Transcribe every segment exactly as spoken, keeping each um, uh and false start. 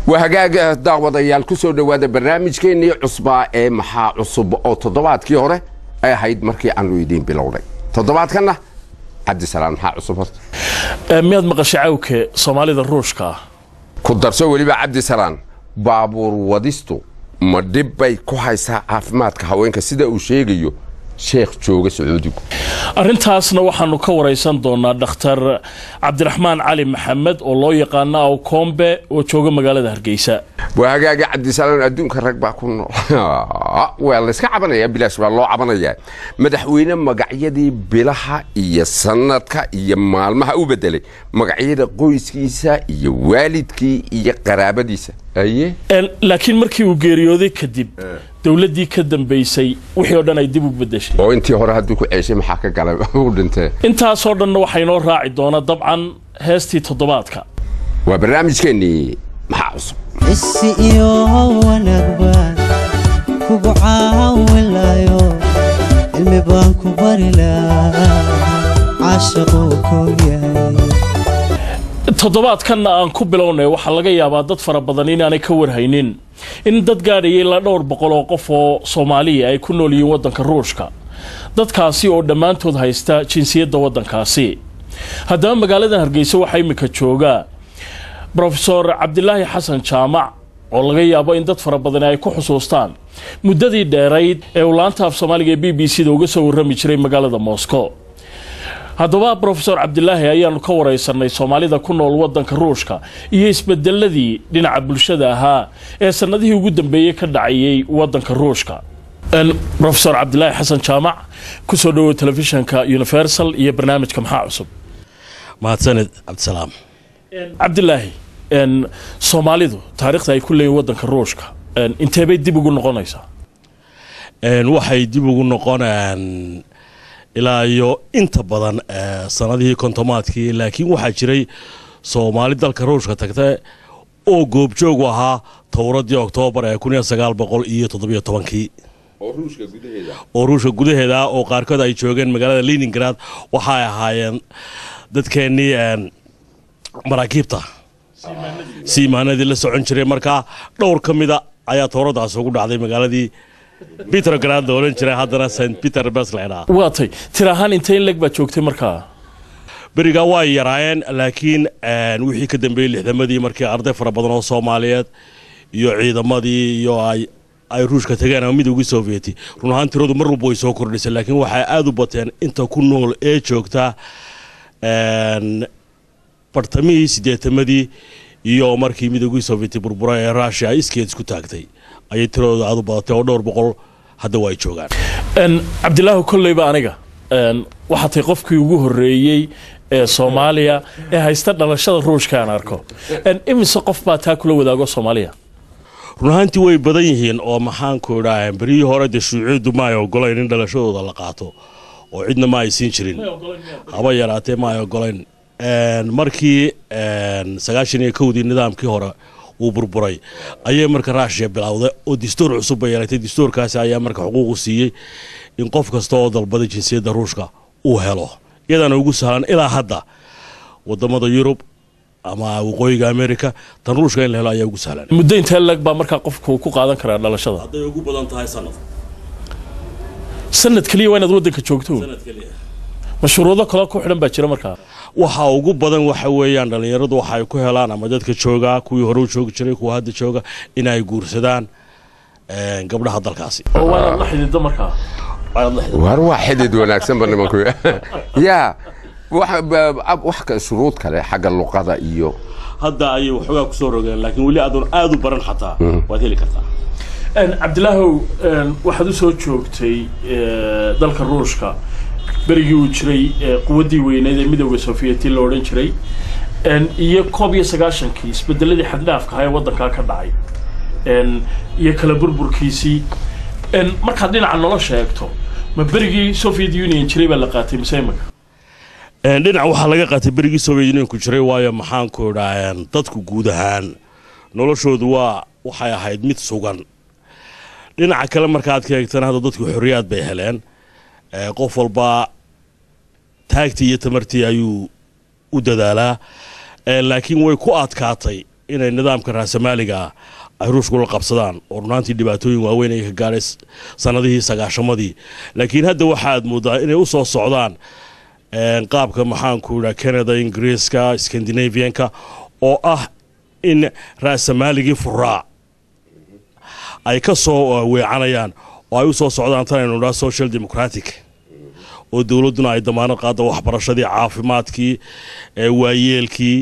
وهجاج دعوة ضيال كسر دوادة برنامج كيني عصبة محا عصب أو تضبط كي هره أي هيد مركي عن رويدين بلوري تضبط كنا عبد السلام محا عصبت مياد مقشعوك صومالي الروشكا كدر سوي لي عبد السلام بابور وديستو ما دبي كوهايسا عافماتك هوينك سيدا وشيغيو شيخ جوجة سعودي arrintaasna waxaanu ka wareysan doonaa dhakhtar Cabdiraxmaan Cali Maxamed oo loo yaqaan oo Kombe oo jooga magaalada Hargeysa وهاجا عبد سلام adduunka rag baa ku nool waa la iska cabanaya bilaash baa loo cabanaya madaxweyne magacyadii bilaha iyo sanadka iyo maalmaha u bedelay magacyada qoyskiisa iyo waalidkii iyo qaraabadiisa aye laakiin markii uu geeriyooday kadib dawladii ka dambeysay wixii oo dhan ay dib u bedeshay oo intii hore haduu ku ceeshay maxaa ka galay u dhintay intaas oo dhan waxay noo raaci doona dabcan heestii toddobaadka waa barnaamijkeeni maxaa cusub isiyo wanagba kugu caawinayo ilmi baan ku bari lahaa caashaqo ku yahay toddobaadkan aan ku bilownay waxa laga yaabaa dad fara badan inaanay ka warhaynin in dad gaadhayay la dhowr boqol oo qof oo Soomaaliya ay ku nool yihiin wadanka Ruushka dadkaasi oo dhamaantood haysta jinsiyadda wadankaasi haddaba magaalada Hargeysa waxa imika jooga Professor Cabdilaahi Xasan Jaamac oo laga yaabo in dad fara badan ay ku xusuustaan muddadii dheerayd ee uu laanta af Soomaaliga B B C da uga soo warrami jiray magaalada Moscow haddaba Professor Cabdilaahi ayaanu ka wareysanay Soomaalida ku nool wadanka Ruushka iyo isbedeladii dhinaca bulshada ahaa ee sanadihii ugu dambeeyay ka dhacayay wadanka Ruushka Professor Cabdilaahi Xasan Jaamac ku soo dhawo telefishinka Universal iyo barnaamijka maxaa cusub mahadsanid Cabdisalaam Cabdilaahi en Soomaalidu taariikhda ay ku leeyihiin wadanka Ruushka en intee bay dib ugu noqonaysaa en waxay dib ugu noqonayaan ilaa iyo inta badan sanadihii kontomaadkii laakiin waxa jiray Soomaali dalka Ruushka tagtay oo goobjoog ahaa towradii Oktoobar ee kun iyo sagaal boqol iyo toddoba iyo toban oo Ruushka gudaheeda oo Ruushka gudaheeda oo qaarkood ay joogeen magaalada Leningrad waxa ay ahaayeen dadkeenii en maraakiibta siimaanadii la socon jiray marka dhowr kamida ayaa towradaas ugu dhacday magaaladii Petrograd oo oran jiray haddana Saint Petersburg leeyahay waatay tirahan intee lag ba joogtay markaa bariga way yaraayeen laakiin wixii ka dambeeyay lixdamadii markii arday fara badan oo Soomaaliyeed iyo ciidamadii iyo ay ay Ruushka tageen midowgii Sovieti run ahaan tiradu mar walba way soo kordhisay laakiin waxa aad u bateen inta ku nool ee joogta een bartamii sideetamadii iyo markii midowgii Sovieti burburay ee Russia iskeed isku taagtay ay tiradu aad u badatay oo dhowr boqol hadda way joogaan en Cabdilaahi kullayba aniga en waxa tay qofkii ugu horeeyay ee Soomaaliya ee haysta dhalashada Ruushka aan arko en imise qof baa taa kula wadaago Soomaaliya runaantii way badan yihiin oo maxaan ku idhaahay bari hore de shuuciidu ma ay ogoleen in dhalashadooda la qaato oo cidna ma ay siin jirin haba yaraatee ma ay ogoleen en markii en sagaashan iyo kow nidaamkii hore uu burburay ayay marka Russia bilowday oo dastuur cusub ay yeelatay dastuurkaasi ayaa marka xuquuq u siiyay in qof kasta oo dalbada jinsiyadda Ruushka uu helo iyadana ugu sahlan ilaa hadda wadamada Yurub ama waqooyiga America tan Ruushka in la helo ayaa ugu sahlan muddo intee lag ba marka qofku ku qaadan karaa dhalashada haday ugu badan tahay sanad sanad kaliya waa inaad wadanka joogto sanad kaliya mashruudo kale ku xidhan baa jira markaa waxa ugu badan waxa weeyaan dhalinyaradu waxa ay ku helaan ama dadka jooga kuwii hore u joogi jiray kuwa hadda jooga in ay guursadaan ee gabdhaha dalkaasi oo waa la xidhiidha markaa war waa xidid wanaagsan barnaamijku ya wax wax ka shuruud kale xagga luqada iyo hadda ay waxoogaa ku soo rogeen laakiin wali aad aad u baran xataa waad heli kartaa en Cabdilaahi waxaad u soo joogtay dalka Ruushka بريجي وشري قوتي وينادي مدوي سوفيتي لورين شري إن يكوب يسقاشن كيس بدل اللي حدنا في هاي وضع كاكر داعي إن يكلا بربر كيسي إن ما كدين عن الله شيء ما بريجي سوفيت يونيون شري ولا قاتي مسامك إن دين عو حلقة قاتي بريجي سوفيت يونيون كشري وايا محان كوراين تدكو جودهان نلا شو دوا وحيا هيد ميت سوغان دين عكلام مركات كيكتنا هذا تدكو حريات بيهلين qof walba taagtii iyo tamartii ayuu u dadaalaa laakiin way ku adkaatay inay nidaamka raasamaaliga ay ruushku la qabsadaan oo runaantii dhibaatooyin waaweyn ay ka gaareen sanadihii sagaashamadii laakiin hadda waxaad moodaa inay u soo socdaan qaabka maxaan ku yidhaa Canada Ingiriiska Scandinavianka oo ah in raasamaaligii furaa ay ka soo weecanayaan oo ay u soo socdaan tan inuu dhaa social democratic oo dawladuna ay damaanad qaado waxbarashadii caafimaadkii waayeelkii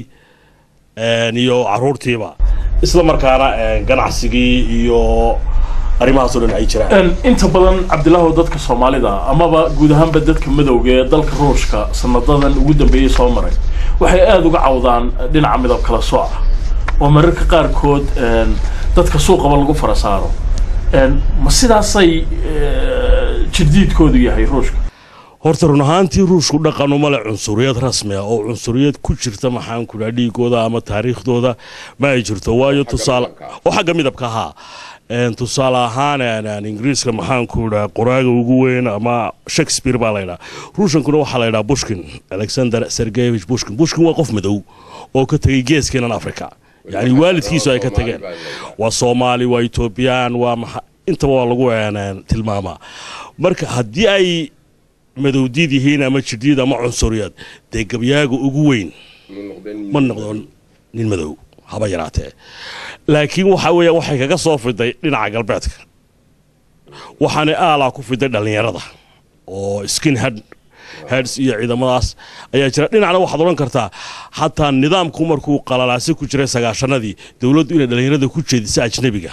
iyo caruurtiiba isla markaana ganacsigii iyo arrimahaas oo dhan ay jiraan inta badan Cabdilaahi dadka Soomaalida amaba guud ahaanba dadka madowga ee dalka Ruushka sanadadan ugu dambeeyay soo maray waxay aad uga cawdaan dhinaca midab kala sooc oo mararka qaar kood dadka suuqa lagu farasaaro ma sidaasay jiddiidkoodu yahay Ruushka horta run ahaantii ruushku dhaqan uma leh cunsuriyad rasmi ah oo cunsuriyad ku jirta maxaan ku dhahay dhiigooda ama taariikhdooda ma ay jirto waayo tusaale oo xagga midabka ahaa tusaale ahaan Ingiriiska maxaan ku dhahay qoraaga ugu weyn ama Shakespeare baa la yidhaa ruushankuna waxaa la yidhaa Pushkin Alexander Sergeyevich Pushkin Pushkin waa qof madow oo ka tagay geeskeena Afrika yani waalidkiisu ay ka tageen waa Soomaali waa Ethiopian waa intaba waa lagu tilmaamaa marka haddii ay madowdiid yihiin ama jiddiid ama cunsuriyad dee gabyaaga ugu weyn ma noqdon nin madow haba yaraatee laakiin waxa weeye waxay kaga soo fiday dhinaca galbeedka waxaana aalaa ku fiday dhalinyarada oo skinhead heads iyo ciidamadaas ayaa jira dhinacna waxaad oran kartaa hataa nidaamku markuu qalalaasi ku jiray sagaashanadii dawladdu inay dhalinyarada ku jeedisay ajnabiga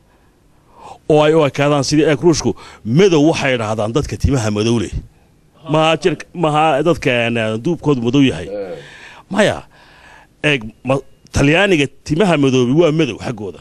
oo ay u ekaadaan sidii eeg ruushku madow waxay yidhaahdaan dadka timaha madow leh ma jir ma dadka duubkoodu madow yahay maya eeg talyaaniga timaha madoobi waa madow xagooda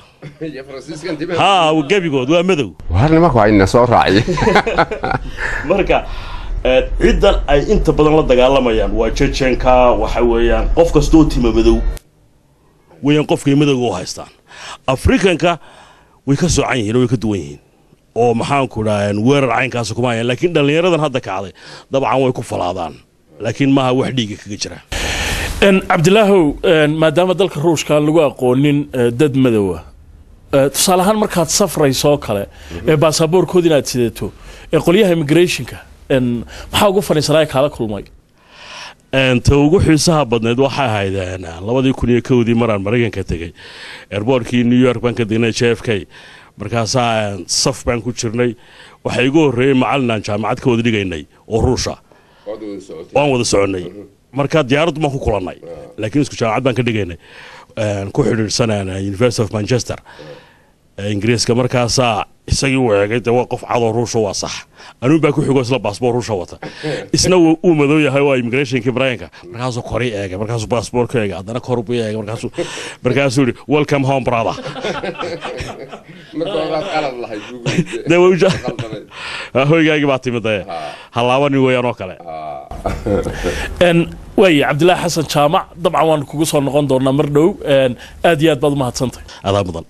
ha gabigood waa madow warna ma ku ayna soo raacay marka ciidan ay inta badan la dagaalamayaan waa Chechenka waxa weeyaan qof kastoo tima madow weeyaan qofkii madowga u haystaan Afrikanka way ka soo cayn way ka duwan yihiin oo maxaan ku dhaayeen weerar caynkaas kuma ayaan laakiin dhalinyaradan hadda kacday dabcan way ku falaadaan laakiin maaha wax dhiig kaga jira ان عبد الله maadaama dalka Ruushka lagu aqoonin dad madow ah tusalahan markaad safrayso kale ee baasaboorkood inaad sidato ee qoliyaha immigrationka en waxa ugu fariisanay kala kulmay inta ugu xiisaha badneed waxa ahaydeen labadii kun iyo kowdii maraan Mareykanka tagay airportkii New York baan ka degnay J F K markaas aan saf baan ku jirnay waxa igu horeeyay macalin jaamacad ka wada dhigaynay oo Ruusha waan wada soconay marka diyaaradu ma ku kulanay laakiin isku jaamacad baan ka dhigaynay ku xiriirsanayna University of Manchester Ingiriiska markaas isagii uu eegay waa qof cad oo Ruush waa sax anuu baa ku xigo isla baasaboor Ruush wata isna uu madow yahay waa immigration Mareykanka markaas uu kori eegay markaas baasaboorka eegay hadana kor buu eegay markaas markaas uu welcome home brother markaas qalad lahay dawuja hoygaagi baa timid halaawani weeyaan oo kale ان way Cabdilaahi Xasan Jaamac dabcan waan kugu soo noqon doonaa mar dhow aad iyo aad baad mahadsantahay adaa mudan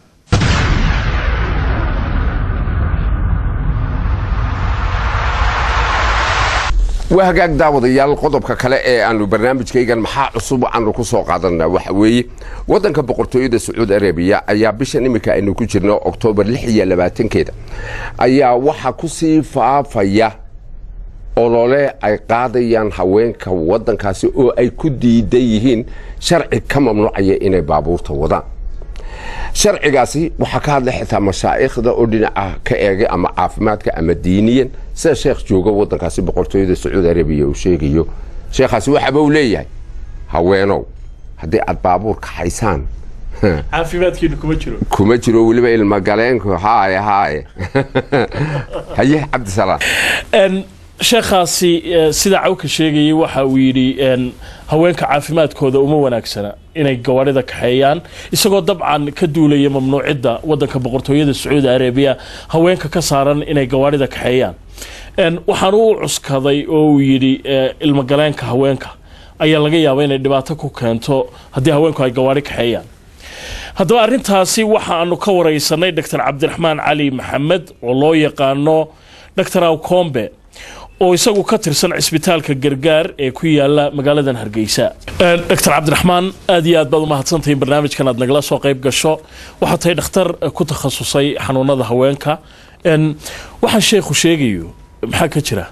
وهاجاك داود يال قطب ككلا إيه أنو برنامج كيجان محا عصوب عنو كسو قادرنا وحوي ودن كبقرطوية السعود العربية أيا بيش نمكا إنو كجرنا أكتوبر لحية لباتن كده أيا وحا كسي فافيا أولولي أي قاديان هوين كودن كاسي أو أي كدي ديهين شرعي كممنوعية إني بابورتا ودان sharcigaasi waxa ka hadlay xitaa mashaayixda oo dhinaca ka eegay ama caafimaadka ama diiniyan sida sheekh jooga wadankaasi boqortooyada Sacuudi Arabiya uu sheegayo sheekhaasi waxa uu leeyahay haweenow hadii aad baabuur ka haysaan caafimaadkiina kuma jiro kuma jiro waliba ilma galeenku haay haay haye Cabdisalaam en sheekhaasi sida cawka sheegay waxa uu yiri en haweenka caafimaadkooda uma wanaagsana inay gawaarida kaxeeyaan isagoo dabcan ka duulaya mamnuucida wadanka boqortooyada Sacuudi Arabiya haweenka ka saaran inay gawaarida kaxeeyaan en waxaan uu cuskaday oo uu yiri ilma galeenka haweenka ayaa laga yaabaa inay dhibaato ku keento hadii haweenku ay gawaari kaxeeyaan haddaba arrintaasi waxa aanu ka wareysanay Doctor Cabdiraxmaan Cali Maxamed oo loo yaqaano Doctor Awkombe oo isagu ka tirsan cisbitaalka gargaar ee ku yaala magaaladan Hargeysa. Doctor Cabdiraxmaan aad iyo aad baad u mahadsantahay barnaamijkan aad nagala soo qayb gasho. Waxa tahay dhakhtar ku takhasusay xanuunada haweenka. Een waxa sheekhu sheegayo maxaa ka jira?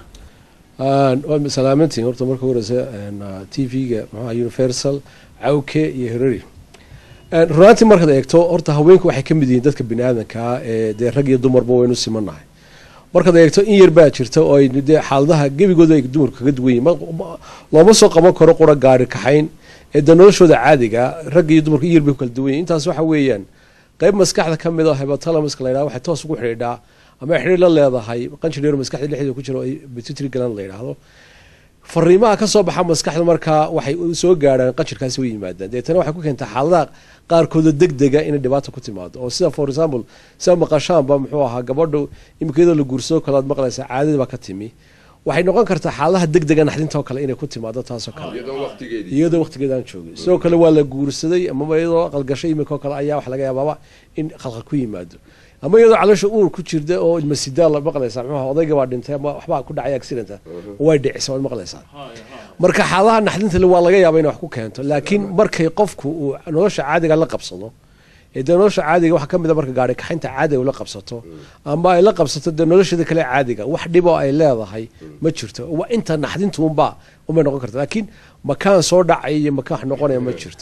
aan waa salaamantiin horta marka horeysa T V-ga maxaa Universal Cawke iyo Herari. Een runtii marka eegto horta haweenku waxay ka mid yihiin dadka bini'aadanka ee de rag iyo dumarba waynu simanahay. marka eegto in yar baa jirta oo ay xaaladaha gebigooda ay dumarka kaga duwan yihiin looma soo qaban karo qura gaari kaxayn ee noloshooda caadiga rag iyo dumarka in yar bay kala duwan yihiin intaas waxa weeyaan qayb maskaxda ka mid ah hypothalamus la yiraahdo waxay toos ugu xidhiidhaa ama xiriir la leedahay qanjidheer maskaxda dhexdeeda ku jiro ay pituitary gland la yiraahdo fariimaha ka soo baxa maskaxda marka waxay soo gaaraan qanjirkaasi way yimaadaan deetana waxay ku keentaa xaaladaha qaarkood degdega in dhibaato ku timaado oo sida for example sida maqashaan ba muxuu ahaa gabadhu imikeeda la guurso kala maqlaysa caadada ba ka timi waxay noqon kartaa xaaladaha degdega naxdinta kale inay ku timaado taas oo kale iyadoo waqtigeedii iyadoo waqtigeedaan joogay sidoo kale waa la guursaday ama iyadoo aqal gashay imikoo kale ayaa wax laga yaabaa in khalkhal ku yimaado ama iyadoo caloosha uur ku jirda oo masidaal la maqlaysa muxuu odayga waa dhintay ama waxba ku dhacay accident way dhicisa oo maqlaysa marka xaaladaha naxdinta waa laga yaabaa in wax ku keento laakiin markay qofku uu nolosha caadiga la qabsado ee nolosha caadiga waxa kamid ah marka gaari kaxinta caadiga uu la qabsato ama ay la qabsato noloshada kale caadiga wax dhib oo ay leedahay ma jirto waa inta naxdintu unba uma noqon karto laakiin makaan soo dhacay iyo makaan noqonaya ma jirto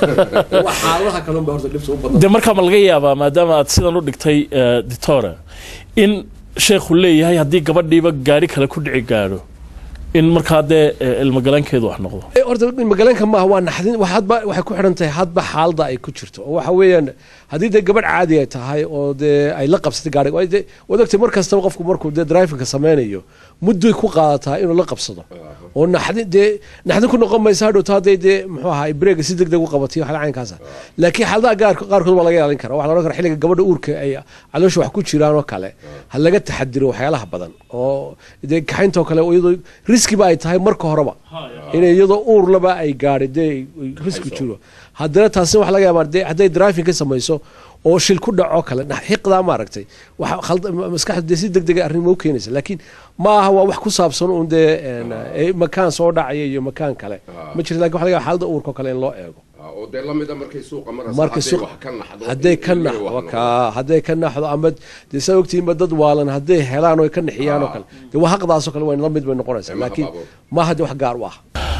wax xaaladaha kale oo horta dhibto u badan de marka ma laga yaabaa maadaama aad sidan u dhigtay doctor in sheekhu leeyahay hadii gabadhiiba gaari kale ku dhici gaaro in marka de ilmagalankeedu wax noqdo horta ilmagalanka ma waa naxdin waxba waxay ku xiran tahay hadba xaalada ay ku jirto oo waxa weeyaan hadii de gabadh caadi ay tahay oo de ay la qabsatay gaariga wadagtay markasta qofku markuu de driving-ka sameeyo muddo ku qaadataa inuu la qabsado oo naxdin de naxdin ku noqon maysa hadhow taadey de muxuu ahaa break si degdeg u qabatay waxa caynkaas laakiin xaaladaha gaar qaarkood waa laga yeelan karaa waxa la oran karaa xilliga gabadha uurka ay caloosha wax ku jiraan oo kale hal laga taxadiro waxyaalaha badan oo de kaxinta kale iyadoo riski ba ay tahay marka horeba inay iyadoo uur laba ay gaadhay riski jiro haddana taasi wax laga yaabaa haday driving ka samayso oo shil ku dhaco kale xiqda ma aragtay waxa khalad maskaxda si degdeg ah arrin u keenaysa laakiin ma aha waa wax ku saabsan oo de makaan soo dhacay iyo makaan kale ma jirto laakiin waxa laga yaabaa xaalada uurka kale in loo eego oo de la mid ah markay suuqa marayso wax ka naxdo haday ka naxdo ka haday ka naxdo ama de sababtiima dad waalan haday helaan oo ka naxiyaan oo kale de wax xaqdaas oo kale waa la mid bay noqonaysaa laakiin ma hada wax gaar u ah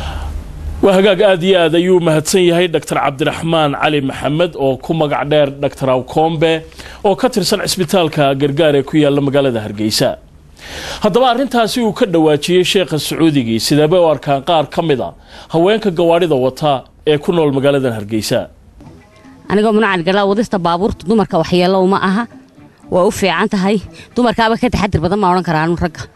وهجاج آدي آدي يوم هتسني هاي دكتور عبد الرحمن علي محمد أو كم قعدير دكتور أو كومبه أو كتر سنة إسبيتال كجرجاري كويا لما قال ده هرجيسا هذا بقى أنت هسيو كده واتشي الشيخ السعودي سيدا بوار كان قار كمدا هوين كجواري ده وطا يكونوا المقالة ده هرجيسا أنا قمنا على الجلا وضست بابور تدمر كوحيلا ومعها وأوفي عنها هاي دمر كابا كده حد بدل ما ورن كران مرجع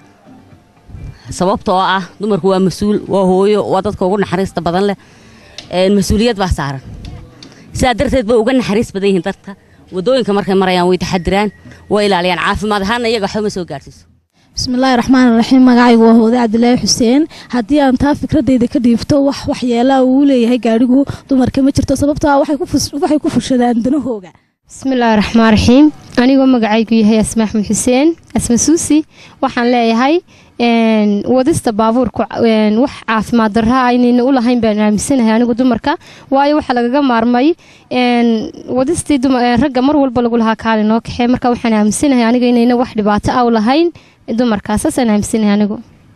sababtoo ah dumarku waa masuul waa hooyo waa dadka ugu naxariista badan leh ee masuuliyad baa saaran sidaa darteed bay uga naxariis badan yihiin dadka wadooyinka markay marayaan way taxadiraan way ilaaliyaan caafimaad ahaan iyaga xuma soo gaarsiiso bismillaahir rahmaanir rahiim magacaygu waa Hooda Cabdilaahi Xuseen hadii aan taa fikradeyda ka dhiifto wax waxyeelo uu leeyahay gaarigu dumarka ma jirto sababtoo ah waxay ku waxay ku fushadaan danahooga bismillaahir rahmaanir rahiim anigu magacaygu yahay Asmaa Axmed Xuseen Asmaa Suusi waxaan leeyahay een wadista baabuurku een wax caafimaad darro ah inayna u lahayn baan aaminsanahay anigu dumarka waayo waxa lagaga maarmay een wadistii ragga mar walba lagu lahaa kaalin oo kaxee marka waxaan aaminsanahay aniga inayna wax dhibaato ah u lahayn dumarkaas aan aaminsanahay anigu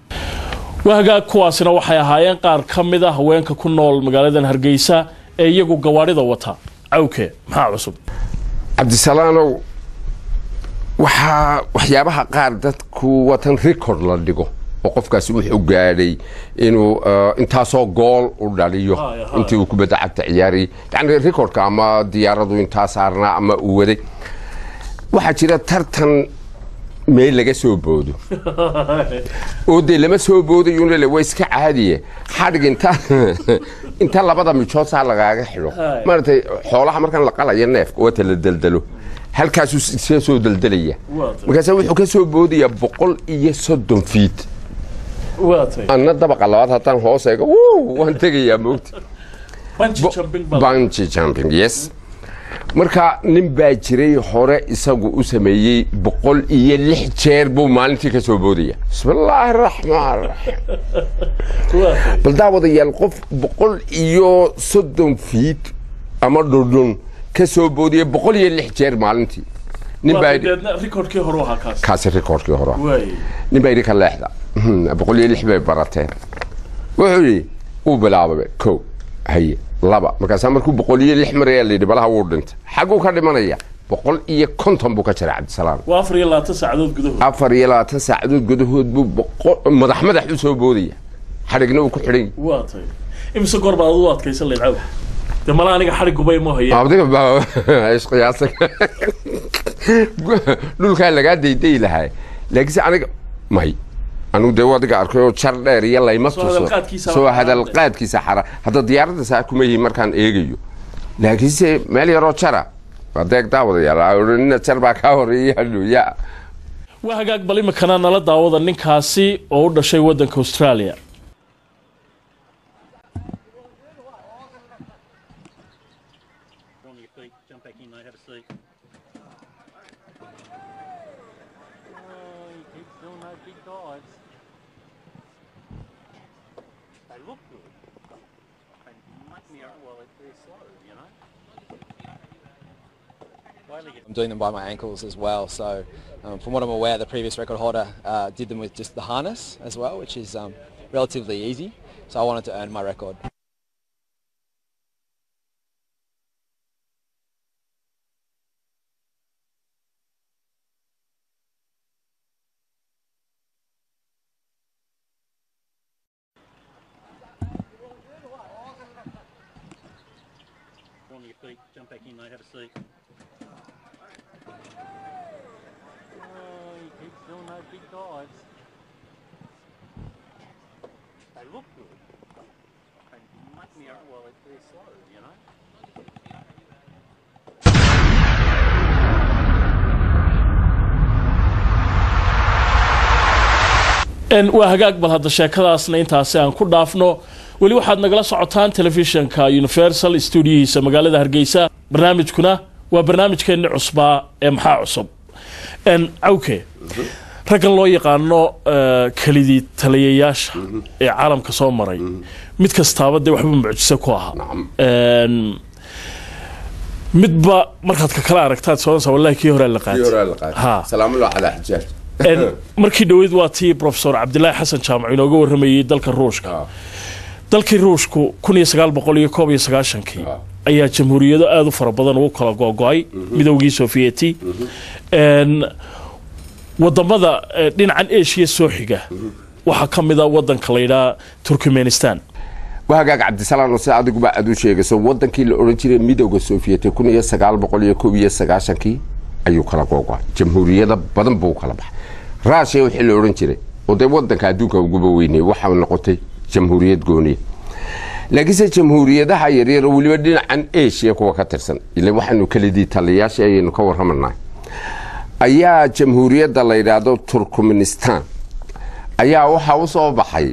wahaga kuwaasina waxay ahaayeen qaar kamid ah haweenka ku nool magaalada Hargeysa ee iyagu gawaarida wata awke maxaa cusub Cabdisalaanow waxa waxyaabaha qaar dadku watan record la dhigo oo qofkaasi wuxuu gaaray inuu intaasoo gool u dhaliyo intii uu kubadda cagta ciyaari yani recordka ama diyaaradu intaa saarna ama uu waday waxa jira tartan meel laga soo boodo oo de lama soo boodayo in la way iska caadiye xadhig inta inta labada mijood saa lagaaga xiro maartay xoolaha markan la qalayo neefka oo tala daldalo halkaas uu soo daldalaya markaas wuxuu ka soo boodaya boqol iyo soddon feet waatay anna dabaqa labaad hataan hoos eego waan tagayaa moogta bungee jumping yes marka nin baa jiray hore isagu u sameeyey boqol iyo lix jeer buu maalintii ka soo boodaya bismillaahi raxmaan raxiim bal daawadayaal qof boqol iyo soddon fiit ama dhudhun ka soo boodaya boqol iyo lix jeer maalintii nin baa rikoodkii hore waxa kaas kaas rikoodkii hore nin baa idinka leexda boqol iyo lix bay barateen wuxuu yidhi uu bilaabay kow haye laba markaas markuu boqol iyo lix mar ayaa la yidhi balaha wuu dhintay xaguu ka dhimanaya boqol iyo konton buu ka jiray cabdisalaam waa afar iyo labaatan saacadood gudahood afar iyo labaatan saacadood gudahood buu madax madax u soo boodaya xadhigna uu ku xidhay waa tay imse goor baad u adkaysan leed caaw de mala aniga xadhig gubay ma haya abdiga baa is qiyaasay dhulkaa lagaa dayday lahaa laakiinse aniga may anu de wadiga arkayo jar dheer iyo layma tuso soo hadal qaadkiisa xara hada diyaaradda saa kuma yihiin markaan eegayo laakiinse meel yaroo jara adeeg daawadayaal jar baa kaa horeeyay hadhooya waa hagaag bal imikana nala daawada ninkaasi oo u dhashay waddanka Australia I'm doing them by my ankles as well, so um, from what I'm aware, the previous record holder uh, did them with just the harness as well, which is um, relatively easy, so I wanted to earn my record. On your feet, jump back in, mate, have a seat. Oh, he keeps doing those big dives. They look good. They make me up while they're slow, you know. ان وهاغاق بل هذا sheekadaasna intaasi aan ku dhaafno wali waxaad nagala socotaan telefishinka Universal Studios magaalada Hargeysa barnaamijkuna waa barnaamijkeena cusba ee maxaa cusub ان awke ragan loo yaqaano kalidii taliyayaasha ee caalamka soo maray mid kastaaba de waxba mucjiso ku aha een midba markaad ka kala aragtaad soo soo wallahi kii hore la qaatay ha salaamu alaykum ala xajaaj markii dhaweyd waa tii professor Cabdullaahi Xasan Jaamac inooga waramayay dalka Ruushka dalkii Ruushku kun iyo sagaal boqol iyo koob iyo sagaashan kii ayaa jamhuuriyado aad u fara badan ugu kala go'go'ay midowgii Sovieti een wadamada dhinacan Asia soo xiga waxa kamid ah wadanka la yiraahdo Turkmenistan وهاجاك عبد السلام وسي adigu ba aad u sheegayso wadankii la oran jiray midowga Sovieti kun iyo sagaal boqol iyo koob iyo sagaashan kii ayuu kala go'go'ay jamhuuriyada badan buu kala baxay Russia wixii la oran jiray oo de wadanka adduunka ugu weynay waxa uu noqotay jamhuuriyad gooni laakiin jamhuuriyadaha yaryar waliba dhinacan Asia kuwa ka tirsan ilaa waxaanu kala dii taliyaasha ayaynu ka warramanaa ayaa jamhuuriyadda la yiraahdo Turkmenistan ayaa waxa uu soo baxay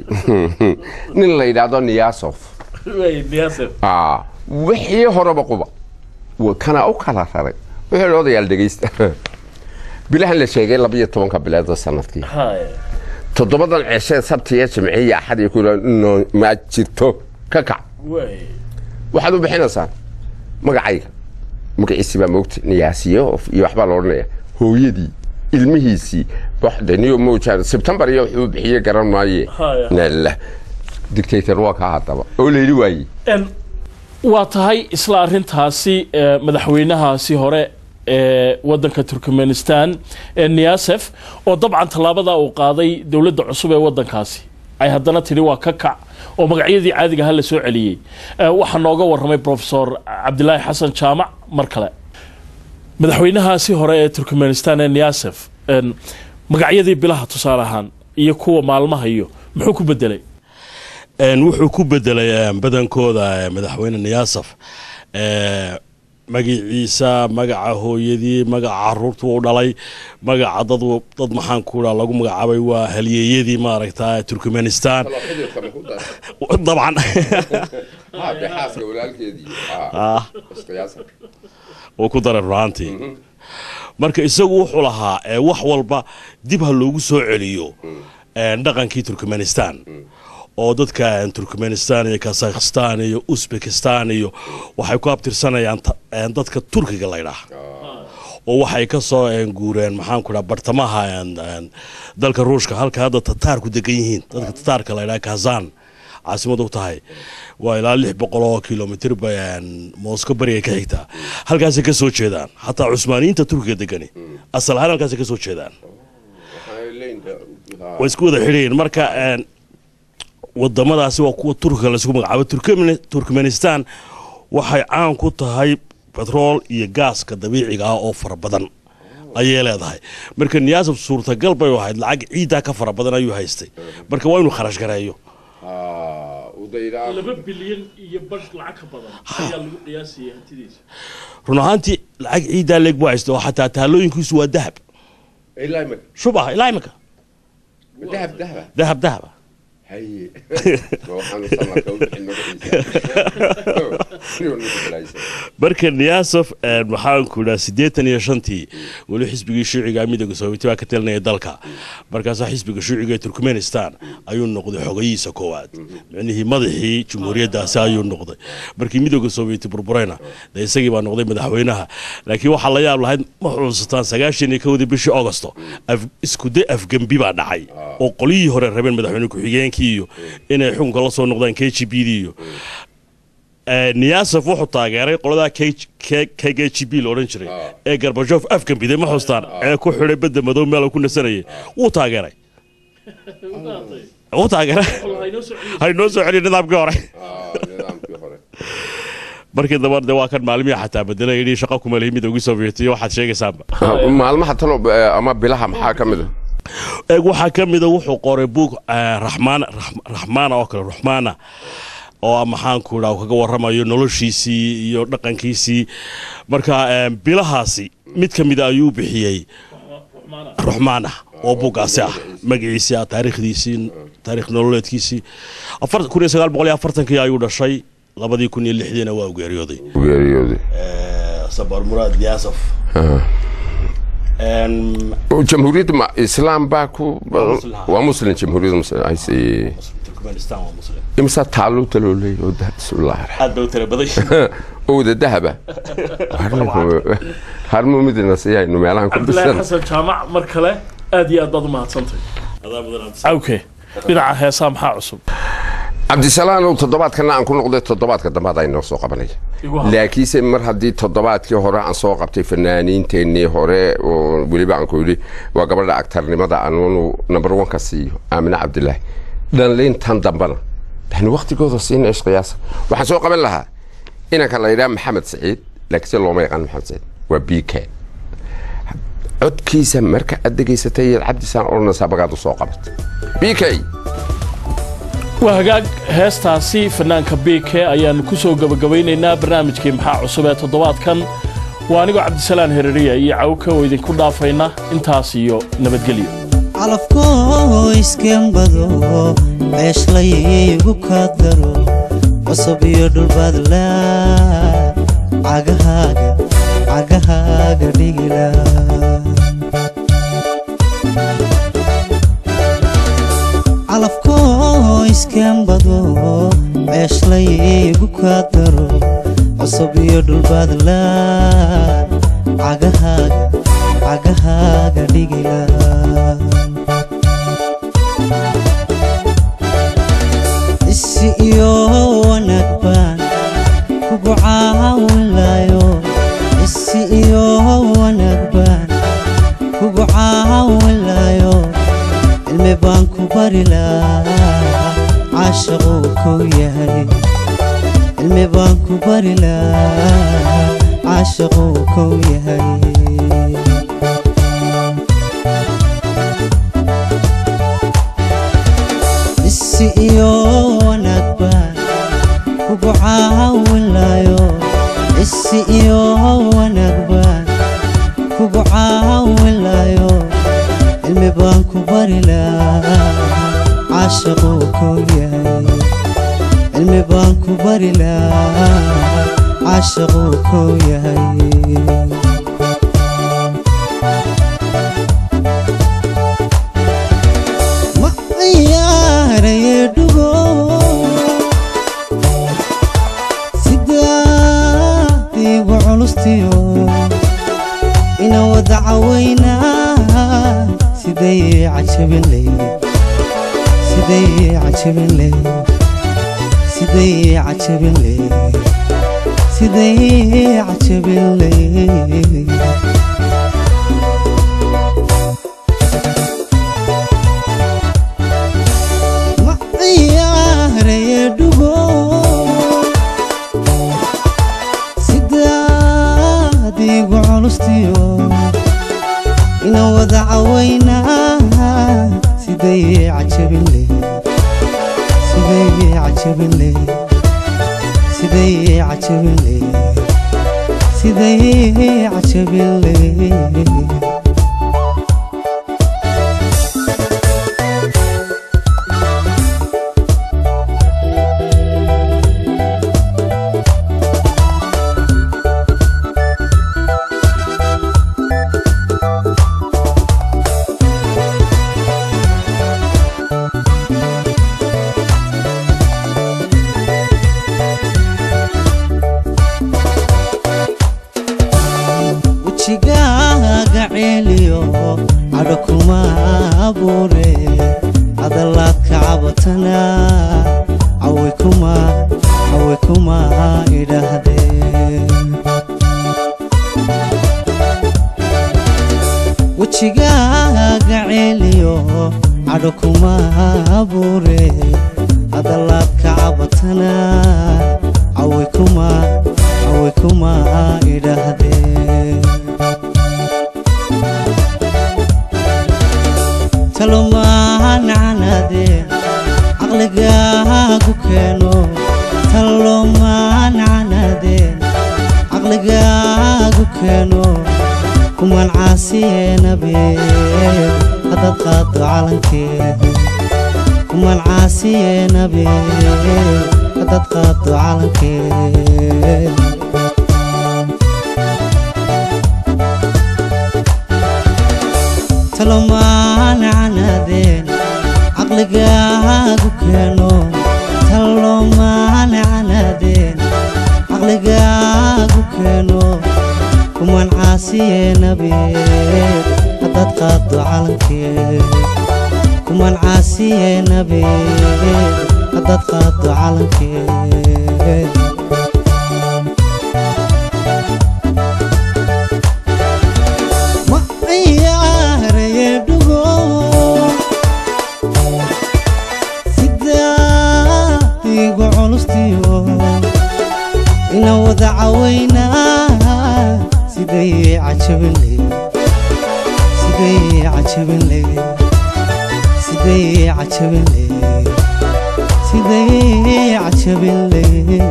nin la yiraahdo Niyazov way Niyazov ah wixii horeba quba wa kana u kala raray wixii loo dayaal dhageysta bilahan la sheegay laba iyo toban ka bilaad sanadkii hay toddobadan cishe sabtiya jimciya axad iyo kula ma jirto ka kac way waxaad u bixinaysaa magacayga magaciisa baa moogtay Niyazov iyo waxba la oranaya hooyadii ilmihiisii waxdaniyo moojaan September iyo wuxuu bixiyay garan maaye nalla dictator waa ka hadaba oo leeyri waayay en waa tahay isla arintaasi madaxweynahaasi hore ee wadanka Turkmenistan ee Niyazov oo dabcan talaabada uu qaaday dawladda cusub ee wadankaasi ay haddana tiri waa ka kac oo magacyadii caadiga ah la soo celiyay waxa nooga warramay professor Cabdullaahi Xasan Jaamac mar kale madaxweynahaasi hore ee Turkmenistan ee Niyazov en magacyadii bilaha tusaale ahaan iyo kuwa maalmaha iyo muxuu ku bedelay een wuxuu ku bedelay badankooda madaxweyne Niyazov ee magaciisa magaca hooyadii magaca caruurtu uu dhalay magaca dad dad maxaan ku raa lagu magacaabay waa halyeeyadii ma aragtaa Turkmenistan طبعا ها بحاسه walaalkeedii ah isqiyaasa oo ku daray runaantii marka isagu wuxuu lahaa wax walba dib ha loogu soo celiyo dhaqankii Turkmenistan oo dadka Turkmenistan iyo Kazakhstan iyo Uzbekistan iyo waxay ku abtirsanayaan dadka Turkiga la yiraahdo oo waxay ka soo guureen maxaan ku dhahay bartamaha dalka Ruushka halka hadda Tatarku degan yihiin dadka Tatarka la yiraahdo Kazan caasimadu tahay waa ilaa lix boqol oo kiiloomitir bayaan Moscow bariga ka xigta halkaas ka soo jeedaan hatta Cusmaaniyiinta Turkiga degani asal ahaan halkaas ka soo jeedaan way isku wada xiriireen marka wadamadaasi waa kuwa Turkiga la isku magacaabo Turkmenistan waxay caan ku tahay petrol iyo gaaska dabiiciga ah oo fara badan ayay leedahay marka Niyazov suurtagal bay wahayd lacag ciida ka fara badan ayuu haystay marka waa inuu kharash gareeyo laba bilyan iyo bash lacag ka badan ayaa lagu qiyaasiyay hantidiisa run ahaantii lacag ciida leeg buu haystay oo xataa taalooyinkiisu waa dahab ilaa imaka shubah ilaa imaka dahab dahab dahab dahab هاي روحنا سمعك marka Niyazov waxaan ku dhahay siddeetan iyo shantii wali xisbiga shuuciga midowga Sovietiga ka talinaya dalka markaas xisbiga shuuciga Turkmenistan ayuu noqday xogayiisa koowaad macnaheedu madaxii jamhuuriyaddaasi ayuu noqday markii midowga Sovieti burburayna isagii baa noqday madaxweynaha laakiin waxa la yaab lahayd ma xusuustaan sagaashan iyo kowdii bishii August isku day afgambi baa dhacay oo qoliyii hore rabeen madaxweyne ku xigeenkii iyo inay xukunka la soo noqdaan K G B iyo Niyazov wuxuu taageeray qolada K G B loo oran jiray ee Gorbachev afkan biday ma xustaan ee ku xidhay badda madow meel ku nasanayay wuu taageeray wuu taageeray hay noo soo celin nidaamkii hore nidaamkii hore markii dabada waa kan maalmihi xataa bedelay inay shaqo kuma leeyahay midowga Sovieti waxaad sheegaysaa maalmaha talo ama bilaha maxaa kamid ee waxa kamid ah wuxuu qoray book Rahmaan Rahmaan oo kale Rahmaana oo maxaan ku raw kaga waramayo noloshiisii iyo dhaqankiisii marka bilahaasi mid kamid ah ayuu bixiyay Rahmaana oo buugaasi ah magaciisa taariikhdiisii taariikh nololeedkiisii kun iyo sagaal boqol iyo afartan-kii ayuu dhashay labadii kun iyo lixdii waa u geeriyooday geeriyooday ee Sabar Murad Niyazov ان جمهوريه الاسلام باكو ومسلم جمهوريه مسلم تركمانستان ومسلم امسا تعالوا تلولي بسم الله حد وتر بدش او ذهب هرمو مدينه سيا انه ميلان كل بسنه حسن جامع مركله ادي ادد ما هدسنتي اوكي بنع هيسا maxaa cusub عبد السلام oo toddobaadkana aan ku noqday toddobaadka dambe ay noo soo qabanay laakiin mar hadii toddobaadkii hore aan soo qabtay fanaaniinteennii hore oo waliba aan ku yiri waa gabadha aktarnimada aanu number one ka siiyo Aamina Cabdullaahi dan leyntan dambana tan waqtigooda siin is qiyaas waxaan soo qaban lahaa inanka la yiraahdo Maxamed Saciid laakiin loo ma yaqaan Maxamed Saciid waa B K codkiisa marka aad dhageysatay Cabdi Saan orna sabaqaad soo qabatay B K وهاجاج هستاسي فنانك بيك أيان كوسو جبجبيننا برنامج كي محا عصبات الضباط كان وأنا عبد السلام هريرية يعوك وإذا كنا فينا انتاسيو نبت قليو على فكويس كم بدو عيش لي وكدرو وصبي يدل بدلا عجهاج عجهاج رجلا على فكويس كم بدو عيش لي وكدرو وصبي يدل بدلا عجهاج عجهاج رجلا السيو ونكبان كوعا ولايو السيو ونكبان كوعا ولايو المبان كبرلا عاشقو كوياي المبان كبرلا عاشقو كوياي السيو ونكبان كوعا ولايو السيو ونكبان كوعا ولايو المبان كبرلا عاشقو كوياي المبان كبرلا عاشقك وياي ما عياري دغو سدادي وعلستيو إنا ودعوينا سيدي عجبن لي سيدي عجبن لي سيدي عجبن لي سيدي عجبن لي ما عياري دغو سيدادي وعلستيو إنا ودعوينا سيدي عجبن لي سيدي عجبن لي سيدي عجبن لي سيدي عجبن لي وجهاga celiyo adakuma abure adalaad ka cabatana awe kuma awe kuma idahde wajigaaga celiyo adakuma abure adalaad ka cabatana awe kuma awe kuma idahde تلومان عنادين عقلقاك كانو تلومان عنادين عقلقاك كانو كمان عاسي نبي هذا قاطع علنكي كمان عاسي نبي هذا قاطع علنكي تلومان عنادين عقلقاك كانو تلومان عنادين عقلقاك كانو كمان عاسي نبي هذا تقاطع علنكي كمان عاسي نبي هذا تقاطع علنكي إنا ودعوينا سيدي عجبن لي سيدي عجبن لي سيدي عجبن لي سيدي عجبن لي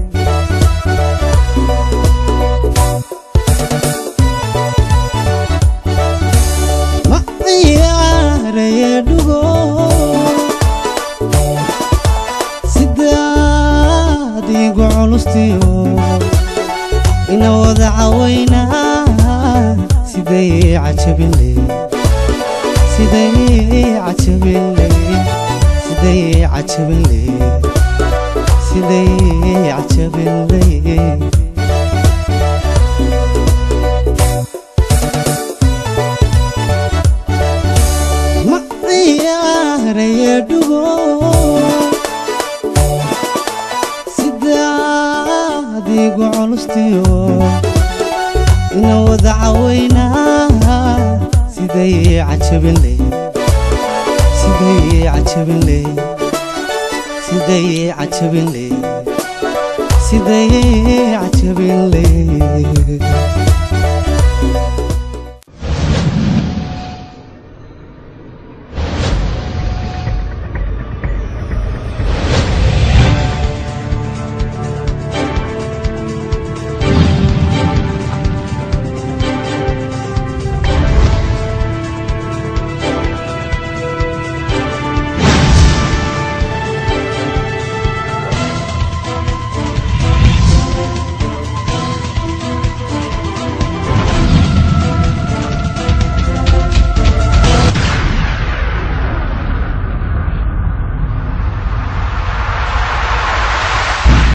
ما عياري دغو سيدادي وعلستيو إنا ودعوينا سيدي عجبن لي سيدي عجبن لي سيدي عجبن لي سيدي عجبن لي ما عياري دغو سيدادي وعلستيو إنا ودعوينا سيدي عجبن لي سيدي عجبن لي سيدي عجبن لي سيدي عجبن لي